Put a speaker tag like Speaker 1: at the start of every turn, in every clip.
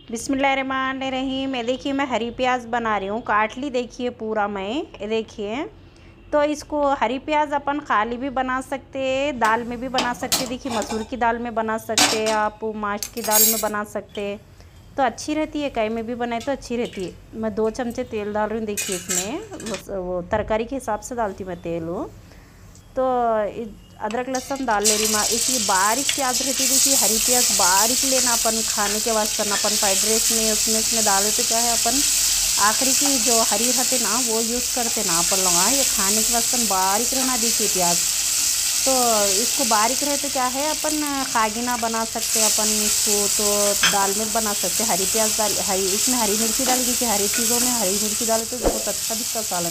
Speaker 1: बिस्मिल्लाहिर्रहमानिर्रहीम। ये देखिए मैं हरी प्याज बना रही हूँ। काट ली देखिए पूरा मैं, ये देखिए। तो इसको हरी प्याज अपन खाली भी बना सकते, दाल में भी बना सकते। देखिए मसूर की दाल में बना सकते, आप माश की दाल में बना सकते, तो अच्छी रहती है। कई में भी बनाए तो अच्छी रहती है। मैं 2 चमचे तेल डाल रही हूँ। देखिए इसमें वो तरकारी के हिसाब से डालती मैं तेल हूँ। तो अदरक लहसुन डाल ले रही मैं। इसकी बारीक प्याज रहती है। देखिए हरी प्याज बारीक लेना अपन खाने के वास्ते ना, अपन फ्राइड राइस में उसमें डाले तो क्या है, अपन आखिरी की जो हरी रहते ना वो यूज़ करते ना अपन लोग। ये खाने के वास्ते बारीक रहना। देखिए प्याज तो इसको बारीक रहे तो क्या है, अपन खागिना बना सकते अपन इसको, तो दाल में बना सकते। हरी प्याज डाल, इसमें हरी मिर्ची डाल दी कि हरी चीज़ों में हरी मिर्ची डाले तो बहुत अच्छा दिखता सालन।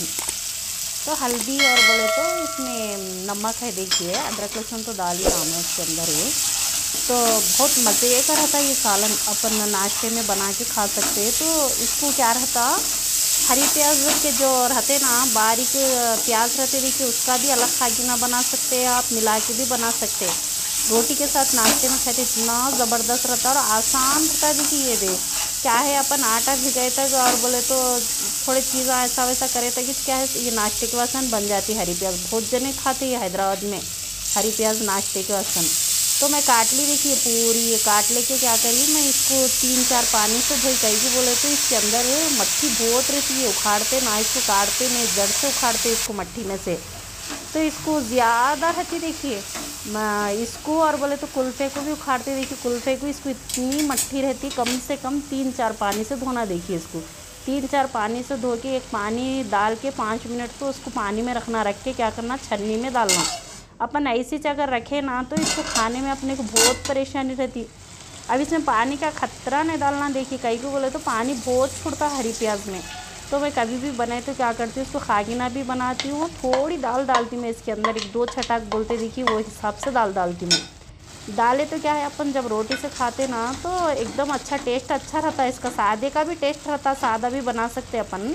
Speaker 1: तो हल्दी और बोले तो इसमें नमक है। देखिए अदरक लहसुन तो डाल ही नाम है उसके अंदर ये। तो बहुत मज़े का रहता है ये सालन, अपन नाश्ते में बना के खा सकते हैं। तो इसको क्या रहता, हरी प्याज के जो रहते ना बारीक प्याज रहते, देखिए उसका भी अलग खागिना बना सकते हैं, आप मिला के भी बना सकते हैं। रोटी के साथ नाश्ते में खाते इतना ज़बरदस्त रहता है और आसान रहता है। देखिए ये दे क्या है, अपन आटा भिगाए तक और बोले तो थोड़े चीज़ ऐसा वैसा करे तक क्या है, ये नाश्ते के वासन बन जाती है। हरी प्याज बहुत जने खाते हैं हैदराबाद में, हरी प्याज नाश्ते के वासन। तो मैं काट ली देखिए पूरी, ये काट लेके क्या करी मैं, इसको 3-4 पानी से धोई। कहीं भी बोले तो इसके अंदर मट्टी बहुत रहती है, उखाड़ते ना इसको, काटते नहीं, जड़ से उखाड़ते इसको मट्टी में से। तो इसको ज़्यादा रहती देखिए मैं इसको, और बोले तो कुल्फ़े को भी उखाड़ते। देखिए कुल्फ़े को, इसको इतनी मट्टी रहती, कम से कम 3-4 पानी से धोना। देखिए इसको 3-4 पानी से धो के एक पानी डाल के 5 मिनट तो उसको पानी में रखना। रख के क्या करना, छन्नी में डालना। अपन ऐसी अगर रखे ना तो इसको खाने में अपने को बहुत परेशानी रहती। अब इसमें पानी का खतरा नहीं डालना। देखिए कहीं को बोले तो पानी बहुत छूटता हरी प्याज में। तो मैं कभी भी बनाए तो क्या करती हूँ, उसको खागिना भी बनाती हूँ, थोड़ी दाल डालती मैं इसके अंदर, 1-2 छटाक बोलते देखिए वो हिसाब से दाल डालती मैं। डाले तो क्या है, अपन जब रोटी से खाते ना तो एकदम अच्छा टेस्ट अच्छा रहता है इसका। सादे का भी टेस्ट रहता, सादा भी बना सकते अपन।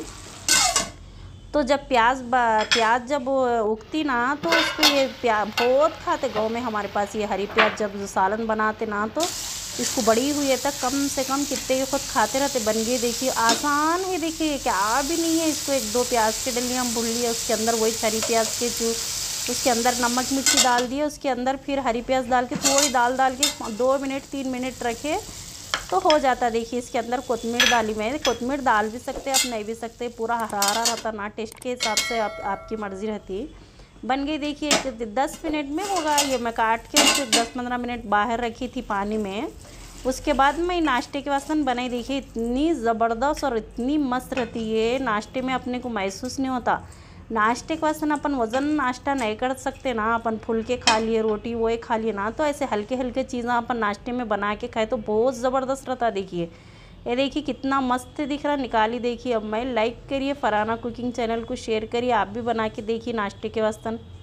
Speaker 1: तो जब प्याज जब उगती ना तो उसको ये बहुत खाते गाँव में हमारे पास। ये हरी प्याज जब सालन बनाते ना तो इसको बड़ी हुई है तक कम से कम कितने के खुद खाते रहते। बन गई देखिए, आसान है। देखिए क्या भी नहीं है, इसको 1-2 प्याज के डलियाँ हम भून लिए, उसके अंदर वही हरी प्याज के उसके अंदर नमक मिर्ची डाल दिए, उसके अंदर फिर हरी प्याज डाल के थोड़ी दाल डाल के 2 मिनट 3 मिनट रखे तो हो जाता। देखिए इसके अंदर कोतमीर डाली मैं, कोतमीर डाल भी सकते आप नहीं भी सकते, पूरा हरा हरा रहता ना, टेस्ट के हिसाब से आपकी मर्ज़ी रहती। बन गई देखिए 10 मिनट में होगा। ये मैं काट के उसको 10-15 मिनट बाहर रखी थी पानी में। उसके बाद मैं नाश्ते के वास्ते बनाई। देखिए इतनी ज़बरदस्त और इतनी मस्त रहती है, नाश्ते में अपने को महसूस नहीं होता। नाश्ते के वास्ते अपन वज़न नाश्ता नहीं कर सकते ना, अपन फुलके खा लिए, रोटी वो खा लिए ना, तो ऐसे हल्के हल्के चीज़ें अपन नाश्ते में बना के खाए तो बहुत ज़बरदस्त रहता। देखिए ये देखिए कितना मस्त दिख रहा, निकाली देखिए। अब मैं लाइक करिए, फरहाना कुकिंग चैनल को शेयर करिए, आप भी बना के देखिए नाश्ते के वास्ते।